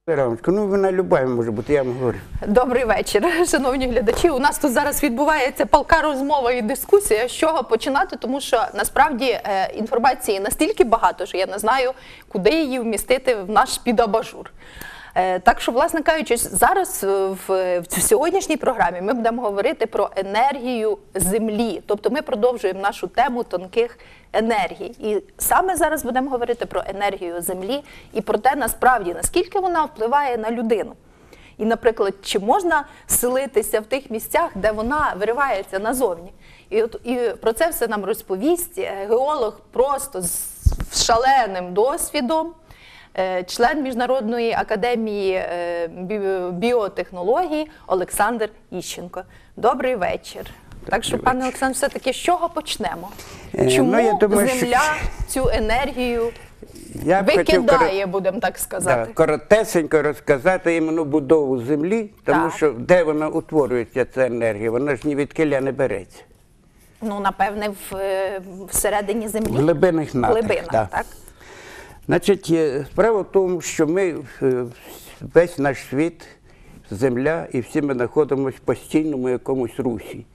Рамочка, ну вона люба може бути, я вам говорю. Добрий вечір, шановні глядачі. У нас тут зараз відбувається палка розмова і дискусія, з чого починати, тому що насправді інформації настільки багато, що я не знаю, куди її вмістити в наш підабажур. Так що, власне кажучи, зараз в сьогоднішній програмі ми будемо говорити про енергію Землі. Тобто ми продовжуємо нашу тему тонких енергій. І саме зараз будемо говорити про енергію Землі і про те, насправді, наскільки вона впливає на людину. І, наприклад, чи можна селитися в тих місцях, де вона виривається назовні. І про це все нам розповість геолог просто з шаленим досвідом, член Міжнародної академії біотехнологій Олександр Іщенко. Добрий вечір. Так що, пане Олександр, все-таки з чого почнемо? Чому Земля цю енергію викидає, будемо так сказати? Коротесенько розказати іменно будову Землі, тому що де вона утворюється, ця енергія, вона ж ні від киля не береться. Ну, напевне, всередині Землі? В глибинних надрах, так. Значить, справа в тому, що ми, весь наш світ, Земля, і всі ми знаходимося в постійному якомусь русі,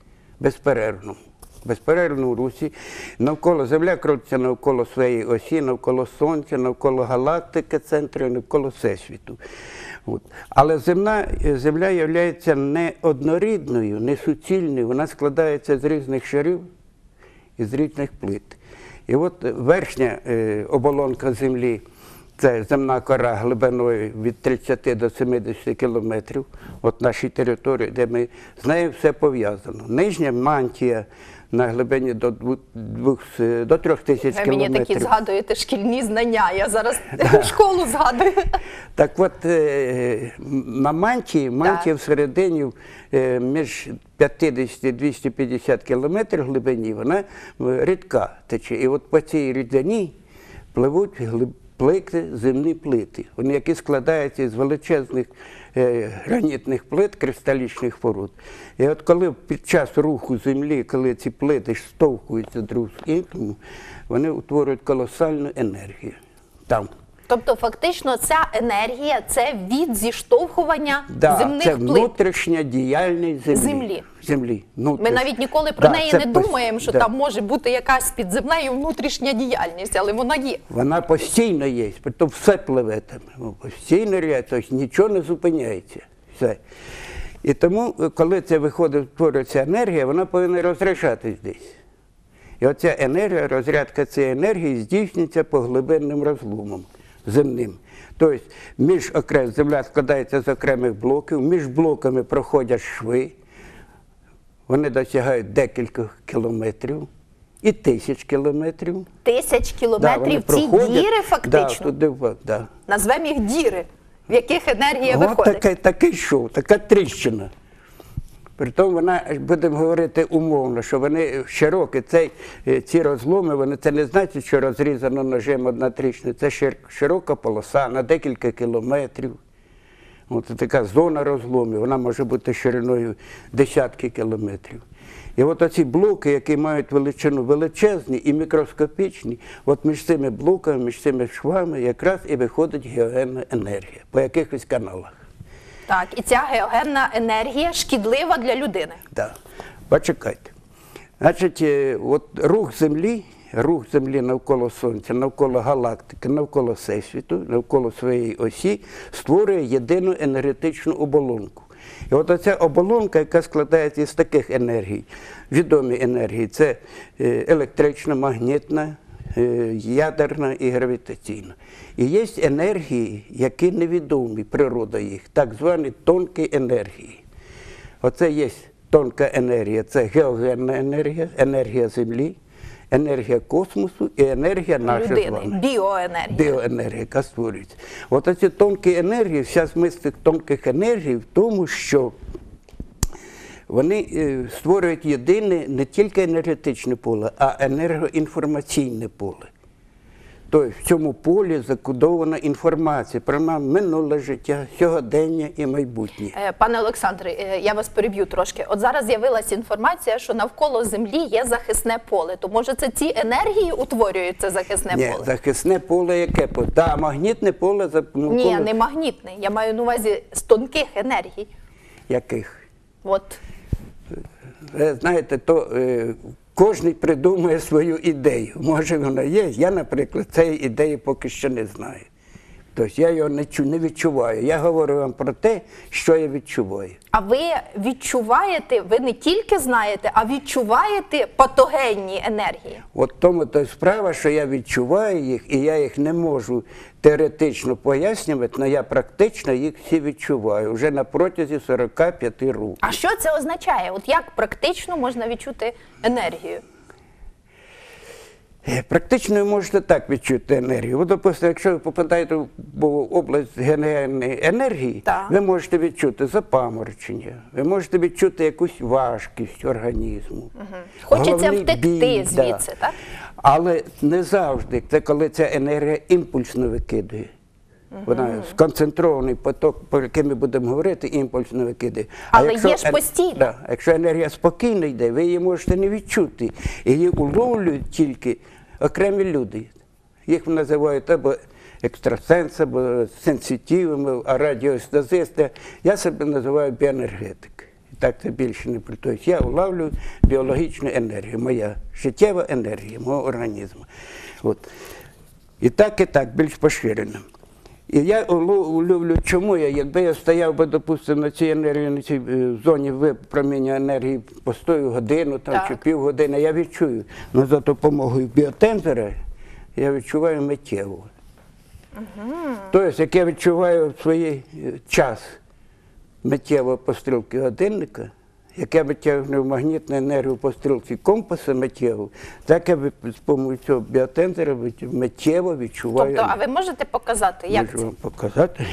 безперервному русі. Навколо Земля крутиться навколо своєї осі, навколо Сонця, навколо галактики, центру, навколо Всесвіту. Але Земля є не однорідною, не суцільною, вона складається з різних шарів і з різних плит. І от верхня оболонка Землі – це земна кора глибиною від 30 до 70 кілометрів, от нашій території, де ми з нею все пов'язано. Нижня мантія на глибині до 3000 кілометрів. Ви мені такі згадуєте шкільні знання, я зараз школу згадую. Так от, на мантія всередині між 50 і 250 кілометрів глибині, вона рідка тече. І от по цій рідині пливуть плити, земні плити, вони які складаються з величезних гранітних плит, кристалічних пород. І от коли під час руху Землі, коли ці плити штовхуються друг з іншим, вони утворюють колосальну енергію там. Тобто, фактично, ця енергія – це від зіштовхування земних це плит. Внутрішня діяльність Землі. Ми навіть ніколи про неї не думаємо, що там може бути якась під землею внутрішня діяльність, але вона є. Вона постійно є, то все пливе там, постійно є, тобто нічого не зупиняється. Все. І тому, коли це виходить, створюється енергія, вона повинна розряджатись десь. І оця енергія, розрядка цієї енергії здійснюється по глибинним розломам земним. Тобто, Земля складається з окремих блоків, між блоками проходять шви, вони досягають декілька кілометрів і тисяч кілометрів. Тисяч кілометрів ці діри фактично? Так. Назвемо їх діри, в яких енергія виходить. Такий шов, така тріщина. Притом вона, будемо говорити умовно, що вони широкі, ці розломи, це не значить, що розрізано ножем одна тріщина, це широка полоса на декілька кілометрів. От така зона розломів, вона може бути шириною десятки кілометрів. І от оці блоки, які мають величину величезні і мікроскопічні, от між цими блоками, між цими швами якраз і виходить геогенна енергія по якихось каналах. Так, і ця геогенна енергія шкідлива для людини. Так, почекайте. Значить, от рух Землі навколо Сонця, навколо галактики, навколо Всесвіту, навколо своєї осі, створює єдину енергетичну оболонку. І от оця оболонка, яка складається з таких енергій, відомі енергії, це електрична, магнітна, ядерна і гравітаційна. І є енергії, які невідомі, природа їх, так звані тонкі енергії. Оце є тонка енергія, це геогенна енергія, енергія Землі, енергія космосу і енергія наша з вами. Біоенергія. Біоенергія, яка створюється. От оці тонкі енергії, вся зміст цих тонких енергій в тому, що вони створюють єдине не тільки енергетичне поле, а енергоінформаційне поле. Тобто в цьому полі закодована інформація про минуле життя, сьогодення і майбутнє. Пане Олександре, я вас переб'ю трошки. От зараз з'явилася інформація, що навколо Землі є захисне поле. То може це ці енергії утворюють це захисне Ні, поле? захисне поле яке? Так, магнітне поле навколо... Ні, не магнітне. Я маю на увазі з тонких енергій. Яких? От. Ви знаєте, то кожен придумує свою ідею. Може вона є, я, наприклад, цієї ідеї поки що не знаю. Тобто я його не відчуваю. Я говорю вам про те, що я відчуваю. А ви відчуваєте, ви не тільки знаєте, а відчуваєте патогенні енергії? От тому то справа, що я відчуваю їх, і я їх не можу теоретично пояснювати, але я практично їх всі відчуваю, вже на протязі 45 років. А що це означає? От як практично можна відчути енергію? Практично ви можете так відчути енергію. От, допустимо, якщо ви попадаєте в область генеральної енергії, Так. ви можете відчути запаморочення, ви можете відчути якусь важкість організму. Хочеться головний втекти біль, звідси, так? Але не завжди. Це коли ця енергія імпульсно викидує. Вона сконцентрований поток, про який ми будемо говорити, імпульсно викидає. Але є ж постійно. Да, якщо енергія спокійно йде, ви її можете не відчути. Її уловлюють тільки окремі люди. Їх називають або екстрасенси, або сенситивами, а радіостазисти. Я себе називаю біоенергетик. І так це більше не про. Тобто я улавлюю біологічну енергію, моя життєва енергія мого організму. От. І так, більш поширено. І я уловлю, чому якби я стояв би, допустимо, на цій енергії, на цій зоні випроміння енергії постою годину там, чи півгодини, я відчую. Але за допомогою біотензора я відчуваю миттєво. Тобто, як я відчуваю свій час миттєво по стрілці годинника, як я витягну магнітну енергію по стрілці компаса миттєво, так я з допомогою цього біотензора миттєво відчуваю. Тобто, а ви можете показати, як Можу це? вам показати.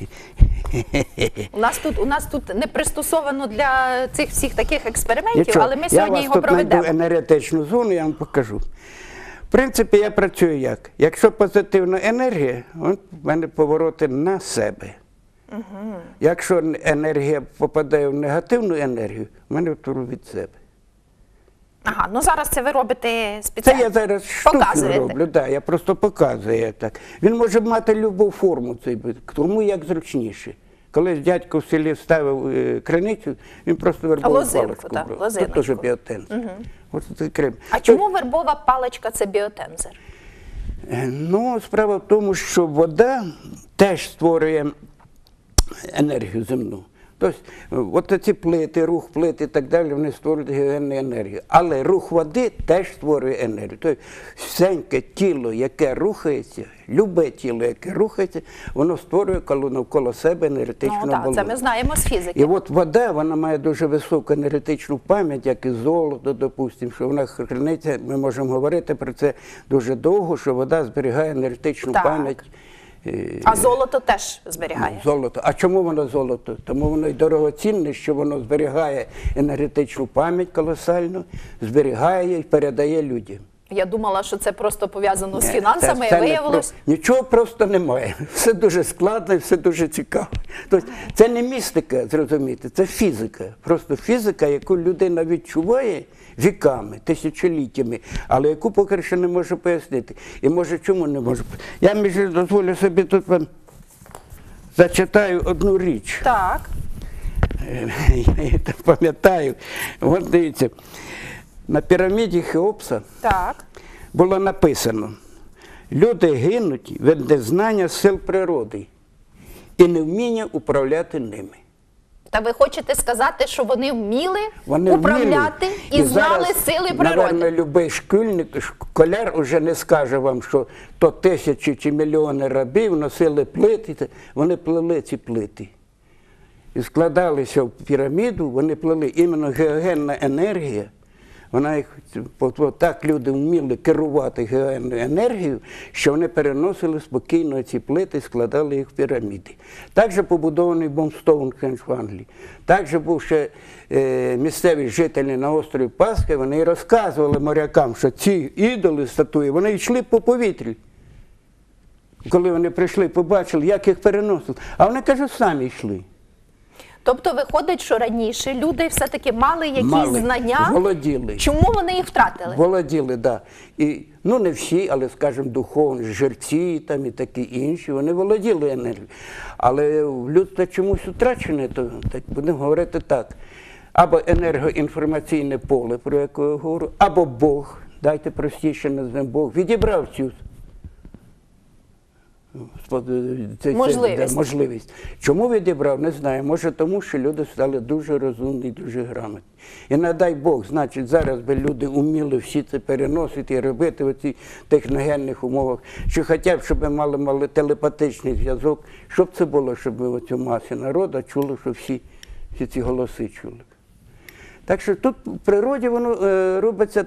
У нас тут не пристосовано для цих всіх таких експериментів, Нічого, але ми сьогодні його Я проведемо. вас тут знайду енергетичну зону, я вам покажу. В принципі, я працюю як? Якщо позитивна енергія, от в мене повороти на себе. Якщо енергія попадає в негативну енергію, в мене втору від себе. Ага, ну зараз це ви робите Це спеціально. я зараз штуку Показуєте. роблю, да, я просто показую як так. Він може мати любу форму, цей бит, кому як зручніше. Колись дядько в селі ставив криницю, він просто вербову Лозинку, паличку так, брав. лозиночку. Це теж біотензор. От це крем. А чому вербова паличка – це біотензор? Ну, справа в тому, що вода теж створює енергію земну. Тобто, от ці плити, рух плит і так далі, вони створюють геогенну енергію. Але рух води теж створює енергію. Тобто, всеньке тіло, яке рухається, любе тіло, яке рухається, воно створює навколо себе енергетичну Ну так, оболонку. це ми знаємо з фізики. І от вода, вона має дуже високу енергетичну пам'ять, як і золото, допустимо, що вона храниться, ми можемо говорити про це дуже довго, що вода зберігає енергетичну Так. пам'ять. А золото теж зберігає. Золото. А чому воно золото? Тому воно й дорогоцінне, що воно зберігає енергетичну пам'ять колосальну, зберігає і передає людям. Я думала, що це просто пов'язано з Ні, фінансами, це і не виявилось. Нічого просто немає. Все дуже складно і все дуже цікаво. Тобто, це не містика, зрозумієте, це фізика. Просто фізика, яку людина відчуває віками, тисячоліттями, але яку поки що не може пояснити. І може чому не може пояснити. Я, між дозволю собі тут вам зачитаю одну річ. Так. Я її так пам'ятаю. От дивіться, на піраміді Хеопса Так. було написано: люди гинуть від незнання сил природи і невміння управляти ними. Та ви хочете сказати, що вони вміли Вони управляти вміли. і знали зараз, сили природи? Наверно, любий школяр уже не скаже вам, що то тисячі чи мільйони рабів носили плити, вони плели ці плити. І складалися в піраміду, вони плели іменно геогенна енергія. Вона їх, так люди вміли керувати геогенною енергією, що вони переносили спокійно ці плити і складали їх в піраміди. Так же побудований був Стоунхендж в Англії. Так же був ще місцеві жителі на острові Пасхи, вони розказували морякам, що ці ідоли, статуї, вони йшли по повітрі. коли вони прийшли, побачили, як їх переносили. А вони, кажуть, самі йшли. Тобто виходить, що раніше люди все-таки мали якісь знання, володіли. Чому вони їх втратили? Володіли, так. Да. І, ну, не всі, але, скажімо, духовні, жерці там і такі інші, вони володіли енергією. Але в людстві чомусь втрачене, то так будемо говорити так. Або енергоінформаційне поле, про яке я говорю, або Бог, дайте простіше назвемо Бог, відібрав цю можливість. Чому відібрав, не знаю. Може тому, що люди стали дуже розумні, дуже грамотні. І надай Бог, значить, зараз би люди вміли всі це переносити і робити в цих техногенних умовах, що хоча б, щоб ми мали телепатичний зв'язок, щоб це було, щоб ми оцю масі народу чули, що всі ці голоси чули. Так що тут в природі воно робиться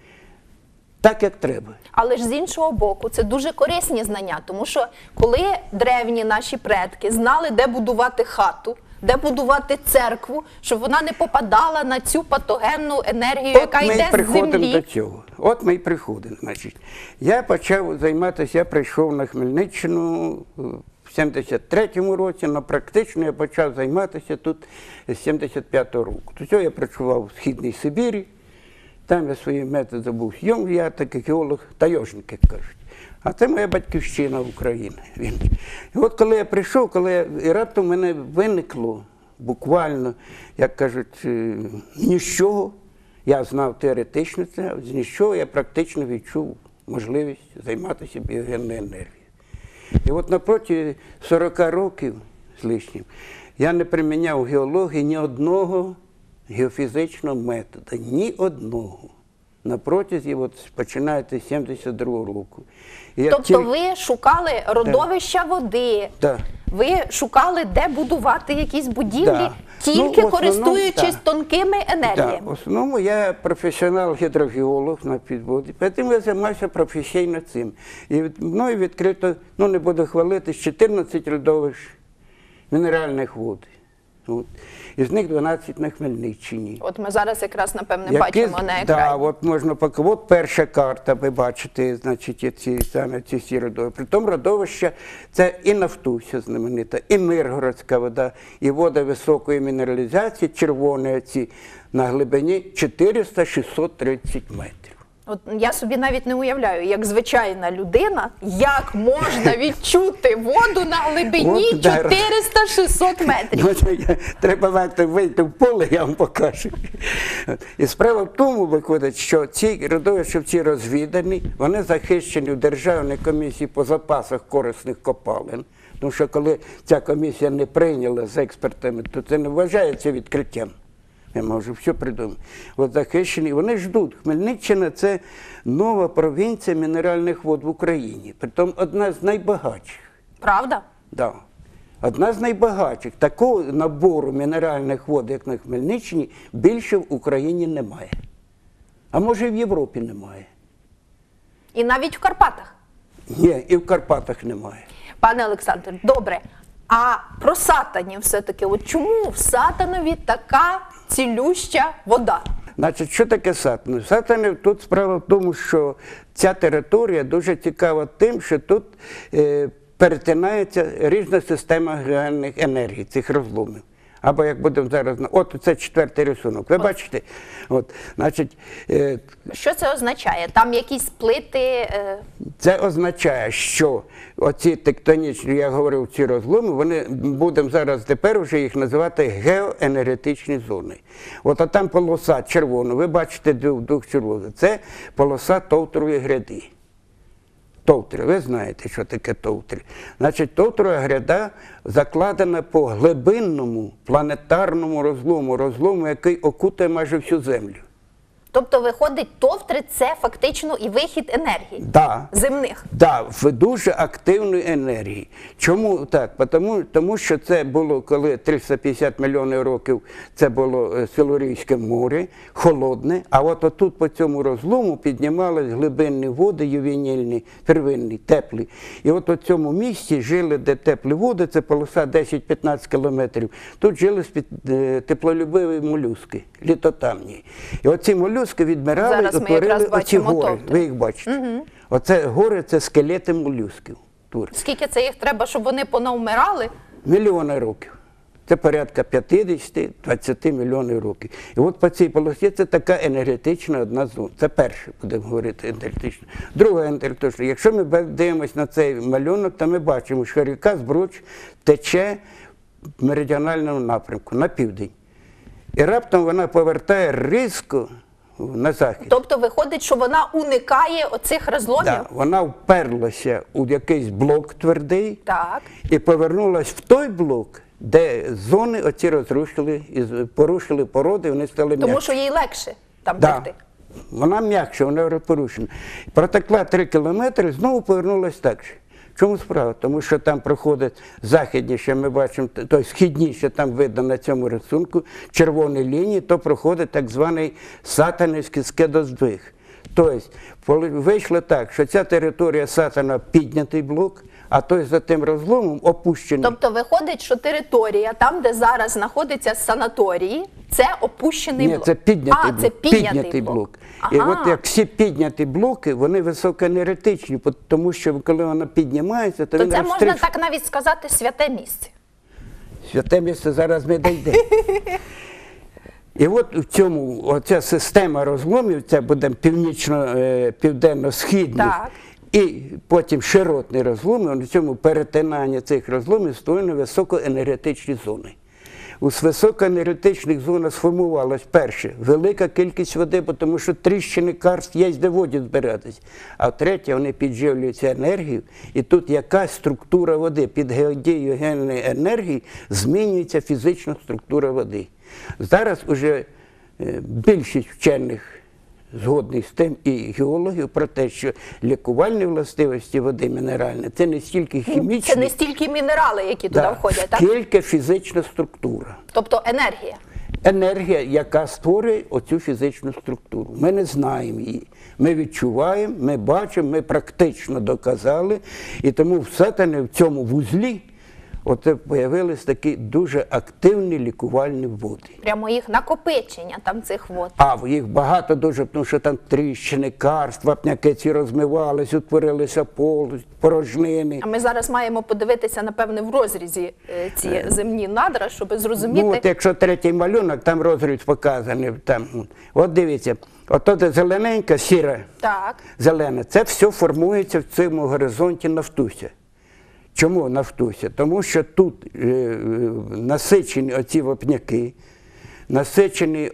так, як треба. Але ж з іншого боку, це дуже корисні знання, тому що коли древні наші предки знали, де будувати хату, де будувати церкву, щоб вона не попадала на цю патогенну енергію, яка йде з землі. От ми і приходимо до цього. От ми і приходимо, значить. Я почав займатися, я прийшов на Хмельниччину в 73-му році, але практично я почав займатися тут з 75-го року. До цього я працював в Східній Сибірі. Там я свої методи був зйом, я такий геолог, таєжник, як кажуть. А це моя батьківщина України. І от коли я прийшов, і раптом в мене виникло буквально, як кажуть, ні з чого, я знав теоретично це, з нічого я практично відчув можливість займатися біогенною енергією. І от напроти 40 років з лишнім я не приміняв геології ні одного геофізичного методу, ні одного. На протязі, починаєте з 72-го року. Тобто ви шукали родовища води, ви шукали, де будувати якісь будівлі, тільки користуючись тонкими енергіями. В основному я професіонал-гідрогеолог на підводі, тому я займаюся професійно цим. І мною відкрито, не буду хвалитись, 14 родовищ мінеральних вод. Із них 12 на Хмельниччині. От ми зараз якраз, напевне, бачимо на екрані. Так, от можна показати. От перша карта, ви бачите, значить, ці всі родовища. Притом родовища – це і Нафтуся знаменита, і Миргородська вода, і вода високої мінералізації, червоні ці, на глибині 400-630 метрів. От я собі навіть не уявляю, як звичайна людина, як можна відчути воду на глибині 400-600 метрів. Треба вийти в поле, я вам покажу. І справа в тому виходить, що ці родовища всі розвідані, вони захищені в Державній комісії по запасах корисних копалин. Тому що коли ця комісія не прийняла з експертами, то це не вважається відкриттям. Я можу все придумати. От захищені, вони ждуть. Хмельниччина – це нова провінція мінеральних вод в Україні. Притом одна з найбагатших. Правда? Так. Одна з найбагатших. Такого набору мінеральних вод, як на Хмельниччині, більше в Україні немає. А може, в Європі немає. І навіть в Карпатах? Ні, і в Карпатах немає. Пане Олександр, добре. А про Сатанів все-таки, от чому в Сатанові така цілюща вода? Значить, що таке Сатанів? Сатанів тут справа в тому, що ця територія дуже цікава тим, що тут перетинається різна система геогенних енергій, цих розломів. Або як будемо зараз, от це 4-й рисунок. Ви бачите? От, значить, що це означає? Там якісь плити? Це означає, що оці тектонічні, я говорив, ці розломи, вони будемо зараз тепер вже їх називати геоенергетичні зони. От а там полоса червона, ви бачите дух червоний. Це полоса Товтерової гряди. Товтри, ви знаєте, що таке товтри. Значить, Товтрова гряда закладена по глибинному планетарному розлому, який окутує майже всю Землю. Тобто, виходить, товтри – це фактично і вихід енергії земних? Так, в дуже активної енергії. Чому так? Тому що це було, коли 350 мільйонів років, це було Силурійське море, холодне, а от отут по цьому розлому піднімались глибинні води, ювенільні, первинні, теплі. І от у цьому місці жили, де теплі води, це полоса 10-15 кілометрів, тут жили теплолюбиві молюски, літотамні. І оці молюски відмирали і утворили оці гори. Ви їх бачите. Оце гори – це скелети молюсків. структури. Скільки це їх треба, щоб вони понавмирали? Мільйони років. Це порядка 50-20 мільйонів років. І от по цій полосі це така енергетична одна зона. Це перше, будемо говорити, енергетична. Друга енергетична. Якщо ми дивимося на цей малюнок, то ми бачимо, що ріка Збруч тече в меридіональному напрямку, на південь. І раптом вона повертає різко на захід. Тобто виходить, що вона уникає оцих розломів? Да, вона вперлася у якийсь блок твердий Так. і повернулася в той блок, де зони оці розрушили, порушили породи, вони стали м'якші. Тому що їй легше там Да. текти. Вона м'якша, вона порушена. Протекла 3 кілометри, знову повернулася так же. Чому справа? Тому що там проходить західніше, ми бачимо, тобто східніше, там видно на цьому рисунку, червоні лінії, то проходить так званий Сатанівський скидоздвиг. Тобто вийшло так, що ця територія Сатана піднятий блок, а той за тим розломом опущений. Тобто виходить, що територія, там, де зараз знаходиться санаторії, це опущений блок? Ні, це піднятий блок. Це піднятий блок. Ага. І от як всі підняті блоки, вони високоенергетичні, тому що коли вона піднімається, то То він це можна розтріщує. так навіть сказати святе місце. Святе місце зараз ми дійдемо. І от в цьому, оця система розломів, це буде південно-східний, Так. і потім широтні розломи, на цьому перетинанні цих розломів створені високоенергетичні зони. У високоенергетичних зонах сформувалась перше велика кількість води, тому що тріщини карст є, де воді збиратись. А третє, вони підживлюються енергією, і тут якась структура води під дією генної енергії змінюється фізична структура води. Зараз уже більшість вчених згодних з тим і геологів про те, що лікувальні властивості води мінеральні – це не стільки хімічні, Це не стільки мінерали, які туди входять, так? скільки фізична структура. Тобто енергія. Енергія, яка створює оцю фізичну структуру. Ми не знаємо її. Ми відчуваємо, ми бачимо, ми практично доказали. І тому в Сатані, в цьому вузлі, оце з'явились такі дуже активні лікувальні води. Прямо їх накопичення там цих вод. А їх багато дуже, тому що там тріщини, карст, вапняки ці розмивались, утворилися порожнини. А ми зараз маємо подивитися, напевне, в розрізі ці земні надра, щоб зрозуміти. Ну, от якщо третій малюнок, там розріз показаний. Там. От дивіться, ото де зелененька, сіра, Так. зелена, це все формується в цьому горизонті Нафтуся. Чому Нафтуся? Тому що тут насичені оці вапняки, насичені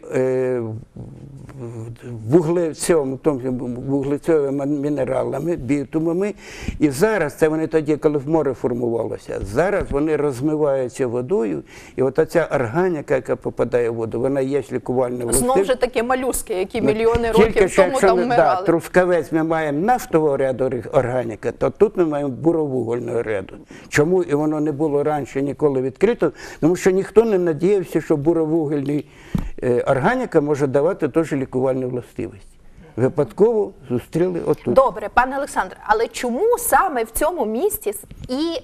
вуглецевими мінералами, бітумами. І зараз, це вони тоді, коли в море формувалося, зараз вони розмиваються водою, і от оця органіка, яка попадає в воду, вона є лікувальна властивість. Знову ж таки малюски, які мільйони років що, тому якщо там ми, вмирали. Трускавець ми маємо нафтового ряду органіка, то тут ми маємо буровугольного ряду. Чому і воно не було раніше ніколи відкрито? Тому що ніхто не надіявся, що буровугольний органіка може давати теж лікувальну властивість. Випадково зустріли отут. Добре, пане Олександре, але чому саме в цьому місці і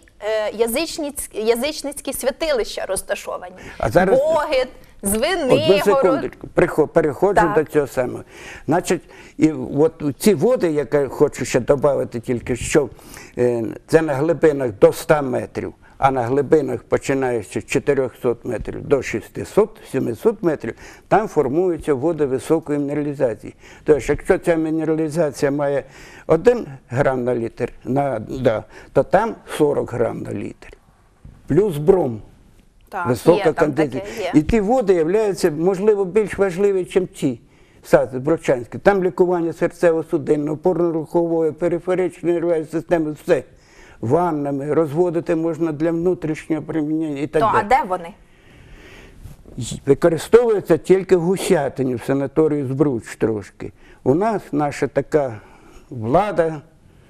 язичницькі святилища розташовані? А зараз- Богит, Одну Звенигород. секундочку, переходжу Так. до цього самого. Значить, і от ці води, які хочу ще додати тільки, що це на глибинах до 100 метрів, а на глибинах, починаючи з 400 метрів до 600-700 метрів, там формуються води високої мінералізації. Тобто, якщо ця мінералізація має 1 грам на літр, то там 40 грам на літр. Плюс бром. Так, Висока є, там конденсація. таке є. І ті води являються, можливо, більш важливі, ніж ці бродчанські. Там лікування серцево-судинного, опорно-рухової, периферичної нервової системи, все. Ваннами, розводити можна для внутрішнього примінення і так То, далі. а де вони? Використовується тільки в Гусятині, в санаторії Збруч трошки. У нас наша така влада,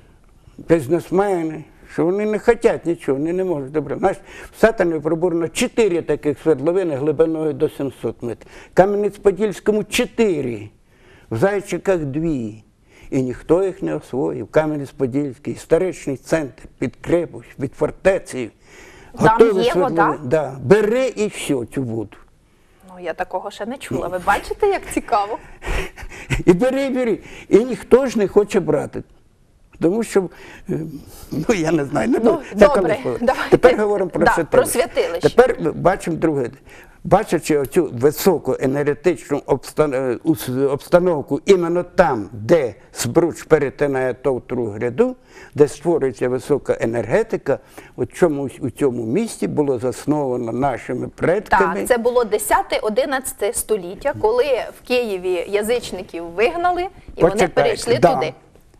бізнесмени, що вони не хочуть нічого, вони не можуть добре. В Сатані пробурено 4 таких свердловини глибиною до 700 метрів. В Кам'янець-Подільському 4, в Зайчиках 2. І ніхто їх не освоїв. Кам'янець-Подільський, історичний центр, під крепость, під фортецею. Там є вода? Да. Бери і все, цю воду. Ну, я такого ще не чула. Ви бачите, як цікаво? І бери. І ніхто ж не хоче брати. Тому що, ну я не знаю, добре, давайте. Тепер говоримо про святилище. Про святилище. Тепер ми бачимо друге. Бачачи оцю високу енергетичну обстановку іменно там, де Збруч перетинає товтру гряду, де створюється висока енергетика, от чомусь у цьому місті було засновано нашими предками. Так, це було 10-11 століття, коли в Києві язичників вигнали, і вони перейшли туди.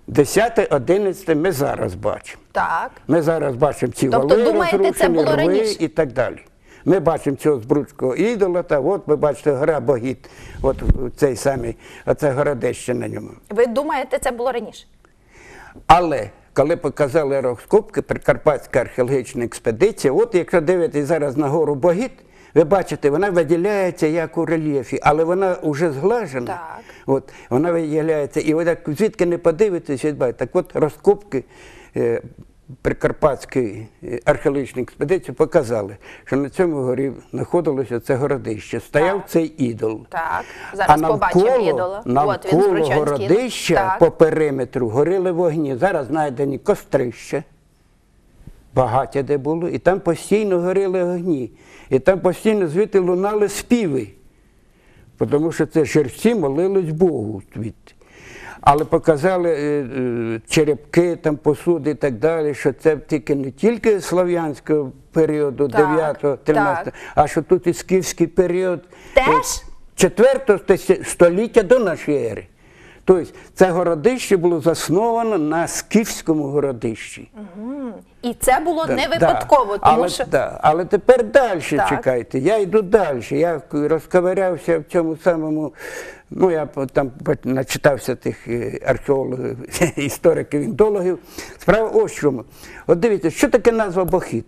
10-11 ми зараз бачимо. Так. Ми зараз бачимо ці Тобто, вали думаєте, це розрушені, було рви раніше? і так далі. Ми бачимо цього Збруцького ідола, та от ви бачите гора Богіт, от цей самий, оце городище на ньому. Ви думаєте, це було раніше? Але коли показали розкопки, Прикарпатська археологічна експедиція, от якщо дивитесь зараз на гору Богіт, ви бачите, вона виділяється як у рельєфі, але вона вже зглажена. Так. От, вона виділяється, і ви так звідки не подивитесь, так от розкопки Прикарпатської археологічної експедиції показали, що на цьому горі знаходилося це городище, стояв цей ідол. Так, зараз побачимо ідола. Навколо городища по периметру горіли вогні. Зараз знайдені кострище, багаття де було, і там постійно горіли вогні. І там постійно звідти лунали співи, тому що це жерці молились Богу звідти. Але показали черепки, там, посуди і так далі, що це тільки не тільки слав'янського періоду, 9-13, а що тут і скіфський період, теж? 4 століття до нашої ери. Тобто це городище було засновано на скіфському городищі. І це було не випадково, тому що... Але тепер далі чекайте, я йду далі, я розковирявся в цьому самому, ну я там начитався тих археологів, істориків, індологів. Справа ось чому. От дивіться, що таке назва Бохід?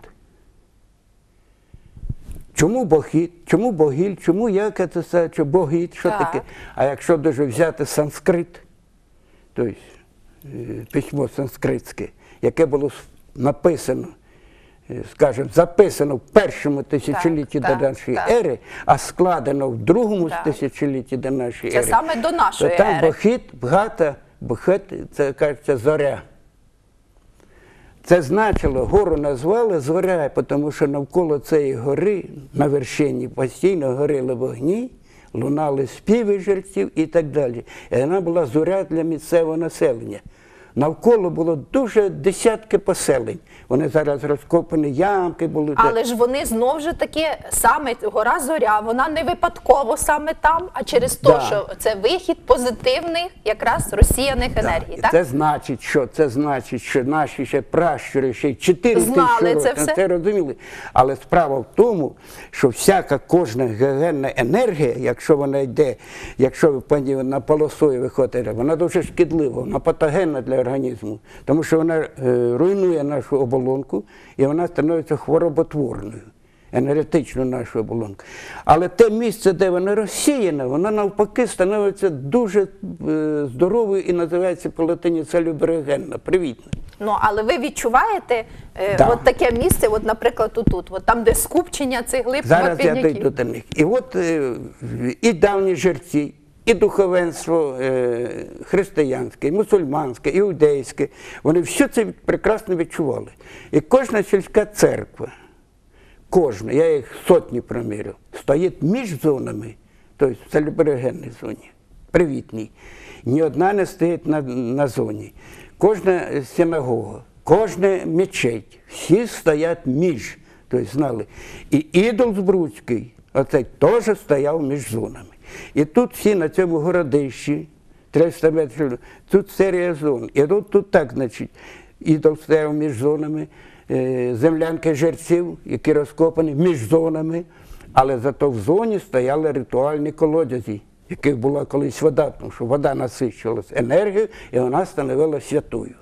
Чому Бохід, чому Богіль, чому яке це, що Богід, що таке? А якщо дуже взяти санскрит, тобто письмо санскритське, яке було написано, скажімо, записано в першому тисячолітті до нашої ери, а складено в другому тисячолітті до нашої ери. Це саме до нашої ери. Там Бохід, Бгата, Бохет, це, кажеться, зоря. Це значило, гору назвали Зоря, тому що навколо цієї гори, на вершині, постійно горіли вогні, лунали співи жерців і так далі. І вона була зоря для місцевого населення. Навколо було дуже десятки поселень. Вони зараз розкопані, ямки були. Але ж вони знову ж таки, саме гора Зоря, вона не випадково саме там, а через те, що це вихід позитивних якраз розсіяних енергій. Так? Це значить, що наші ще пращури, ще й 4 тисячі років це розуміли. Але справа в тому, що кожна генна енергія, якщо вона йде, якщо ви на полосою виходите, вона дуже шкідлива, вона патогенна для організму, тому що вона руйнує нашу оболонку і вона становиться хвороботворною, енергетичною нашу оболонку. Але те місце, де вона розсіяна, вона навпаки становиться дуже здоровою і називається по латині салюберогенна, привітна. Ну, але ви відчуваєте от таке місце, от, наприклад, тут, от там, де скупчення цих глиб зараз я дійду до них. І от і давні жерці, і духовенство християнське, і мусульманське, і іудейське, вони все це прекрасно відчували. І кожна сільська церква, кожна, я їх сотні проміряв, стоїть між зонами, тобто в салюберогенній зоні, привітній. Ні одна не стоїть на зоні. Кожна синагога, кожна мечеть, всі стоять між, тобто знали. І ідол Збруцький, оцей теж стояв між зонами. І тут всі на цьому городищі, 300 метрів, тут серія зон. І тут так, значить, ідол стояв між зонами, землянки жерців, які розкопані між зонами, але зато в зоні стояли ритуальні колодязі, в яких була колись вода, тому що вода насичувалася енергією, і вона становилася святою.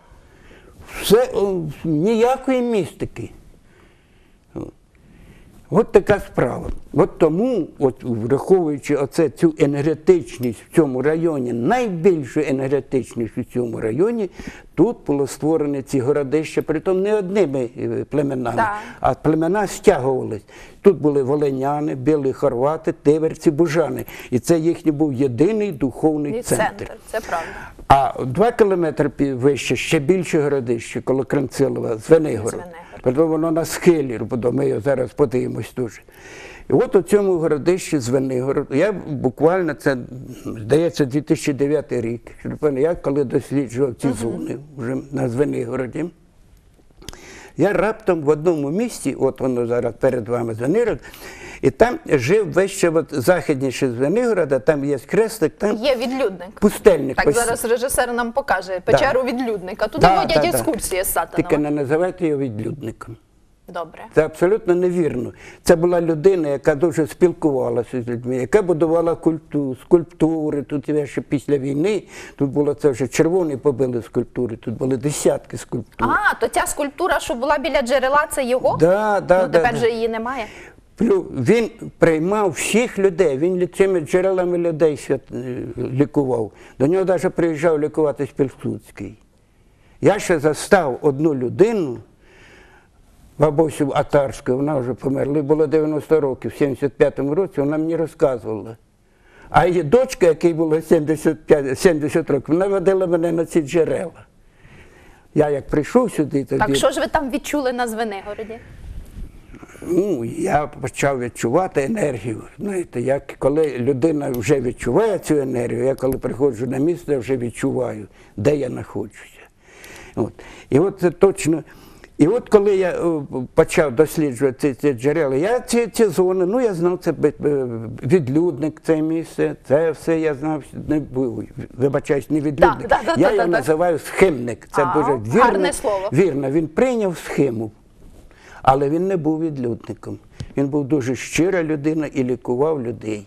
Все, ніякої містики. От така справа. От тому, от враховуючи цю енергетичність в цьому районі, найбільшу енергетичність у цьому районі, тут було створені ці городища, притом не одними племенами, Так. а племена стягувались. Тут були волиняни, білі хорвати, тиверці, бужани. І це їхній був єдиний духовний І центр. це правда. А 2 кілометри вище ще більше городище, коло Кранцилова, Звенигород. Тому воно на схилі, бо ми його зараз подивимось дуже. І от у цьому городищі Звенигород, я буквально, це, здається, 2009 рік, я коли досліджував ці зони вже на Звенигороді, я раптом в одному місті, от воно зараз перед вами Звенигород, і там жив весь ще західніше Звенигорода, там є хрестик, там Є відлюдник. пустельник. Так, зараз режисер нам покаже печеру відлюдника. Туди водять екскурсії з Сатанова. Тільки не називайте його відлюдником. Добре. Це абсолютно невірно. Це була людина, яка дуже спілкувалася з людьми, яка будувала скульптури. Тут ще після війни, тут було це вже червоні побили скульптури, тут були десятки скульптур. А, то ця скульптура, що була біля джерела, це його? Тепер же її немає. Він приймав всіх людей, він цими джерелами людей лікував. До нього навіть приїжджав лікуватись Пілсудський. Я ще застав одну людину, бабусю Атарську, вона вже померла, їй було 90 років, в 75-му році, вона мені розказувала. А її дочка, якій було 70 років, вона водила мене на ці джерела. Я як прийшов сюди, тоді... Так що ж ви там відчули на Звенигороді? Я почав відчувати енергію. Знаєте, коли людина вже відчуває цю енергію, я коли приходжу на місце, я вже відчуваю, де я знаходжуся. І от це точно. І от коли я почав досліджувати ці джерела, я ці зони, я знав, це відлюдник, це місце, це все я знав, вибачаюсь, не відлюдник, я його називаю схимник. Це дуже гарне слово. Вірно, він прийняв схиму. Але він не був відлюдником. Він був дуже щира людина і лікував людей.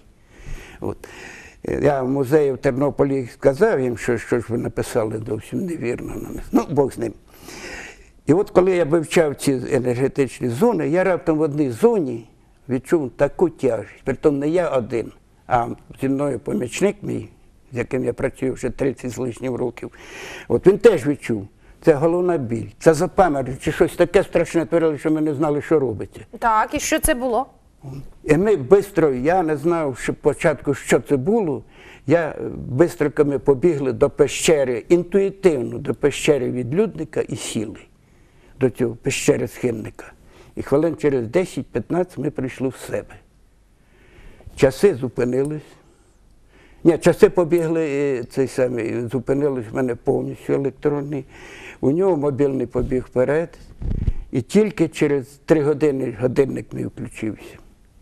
Я в музеї в Тернополі сказав їм, що ж ви написали зовсім невірно. Бог з ним. І от коли я вивчав ці енергетичні зони, я раптом в одній зоні відчув таку тяжість. Притом не я один, а зі мною помічник мій, з яким я працюю вже 30 з лишнім років. Він теж відчув. Це головна біль, це запам'ять, чи щось таке страшне творили, що ми не знали, що робиться. Так, і що це було? І ми швидко, я не знав спочатку, що це було, швидко ми побігли до пещери, інтуїтивно до пещери відлюдника і сіли до цього пещери схимника. І хвилин через 10-15 ми прийшли в себе. Часи зупинились. Ні, часи побігли, зупинились в мене повністю електронний. У нього мобільний побіг вперед. І тільки через 3 години годинник не включився.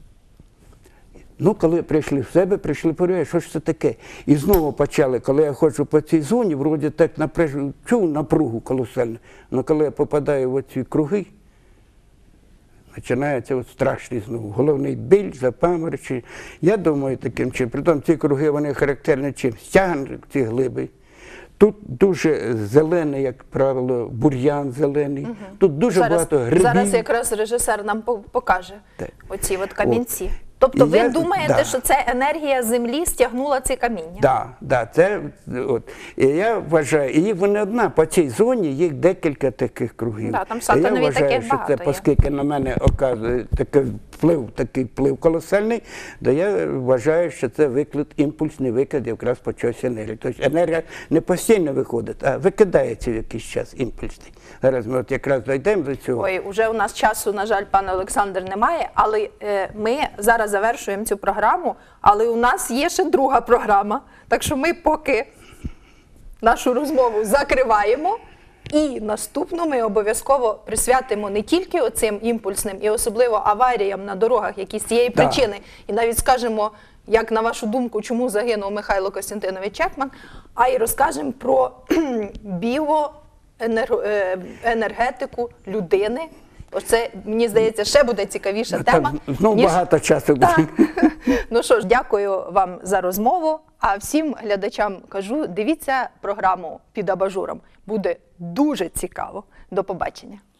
Коли прийшли в себе, прийшли порівняти, що ж це таке. І знову почали, коли я ходжу по цій зоні, вроді так чув напругу колосальну. Але коли я попадаю в оці круги, починається страшний знову. Головний біль, запаморочення. Я думаю таким чином. Притом ці круги, вони характерні чим? Стягнуть ці глиби. Тут дуже зелений, як правило, бур'ян зелений. Тут дуже багато грибів. Зараз якраз режисер нам покаже оці камінці. Тобто ви думаєте, що це енергія землі стягнула ці каміння? Так. І я вважаю, і їх не одна, по цій зоні їх декілька таких кругів. Там Сатанові таких багато є. Оскільки на мене оказує такий вплив колосальний, то я вважаю, що це імпульсний викид якраз по чогось енергії. Тобто енергія не постійно виходить, а викидається в якийсь час імпульсний. Зараз ми якраз дійдемо до цього. Уже у нас часу, на жаль, пане Олександр, немає, але ми зараз завершуємо цю програму, але у нас є ще друга програма, так що ми поки нашу розмову закриваємо, і наступну ми обов'язково присвятимо не тільки оцим імпульсним і особливо аваріям на дорогах, які з цієї причини, і навіть скажемо, як на вашу думку, чому загинув Михайло Костянтинович Чекман, а й розкажемо про біоенергетику людини. Оце, мені здається, ще буде цікавіша тема. Знову багато часу буде. Ну що ж, дякую вам за розмову, а всім глядачам кажу, дивіться програму «Під абажуром». Буде дуже цікаво. До побачення.